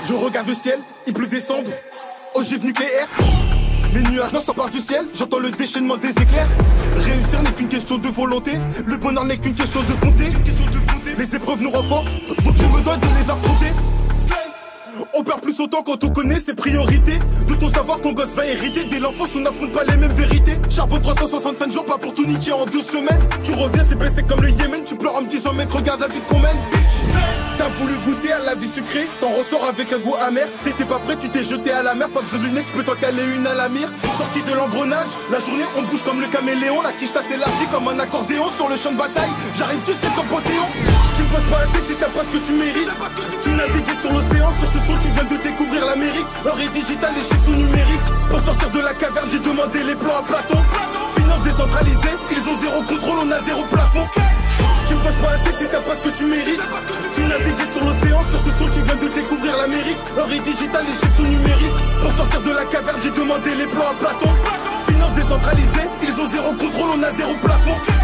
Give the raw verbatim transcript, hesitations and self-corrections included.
Je regarde le ciel, il pleut des cendres. Ogive nucléaire. Les nuages non s'emparent du ciel, j'entends le déchaînement des éclairs. Réussir n'est qu'une question de volonté, le bonheur n'est qu'une question de compter. Les épreuves nous renforcent, donc je me dois de les affronter. On perd plus autant quand on connaît ses priorités. De ton savoir ton gosse va hériter. Dès l'enfance on n'affronte pas les mêmes vérités. Charbon trois cent soixante-cinq jours, pas pour tout niquer en deux semaines. Tu reviens c'est baissé comme le Yémen. Tu pleures en me disant mec regarde la vie qu'on mène. T'as voulu goûter à la vie sucrée, t'en ressors avec un goût amer. T'étais pas prêt, tu t'es jeté à la mer. Pas besoin de lunettes, tu peux t'en caler une à la mire. Sorti de l'engrenage, la journée on bouge comme le caméléon. La quiche s'élargit comme un accordéon sur le champ de bataille. J'arrive tu sais comme Panthéon. Tu me passes pas assez si t'as pas ce que tu mérites. Tu navigues sur l'océan, sur ce son tu viens de découvrir l'Amérique. L'or est digital, les chiffres sont numériques. Pour sortir de la caverne j'ai demandé les plans à Platon. Finance décentralisée, ils ont zéro contrôle, on a zéro plafond. Tu me passes pas assez si t'as pas ce que tu mérites. Tu navigues sur l'océan, sur ce son tu viens de découvrir l'Amérique. L'or est digital, les chiffres sont numériques. Pour sortir de la caverne j'ai demandé les plans à Platon. Finance décentralisée, ils ont zéro contrôle, on a zéro plafond.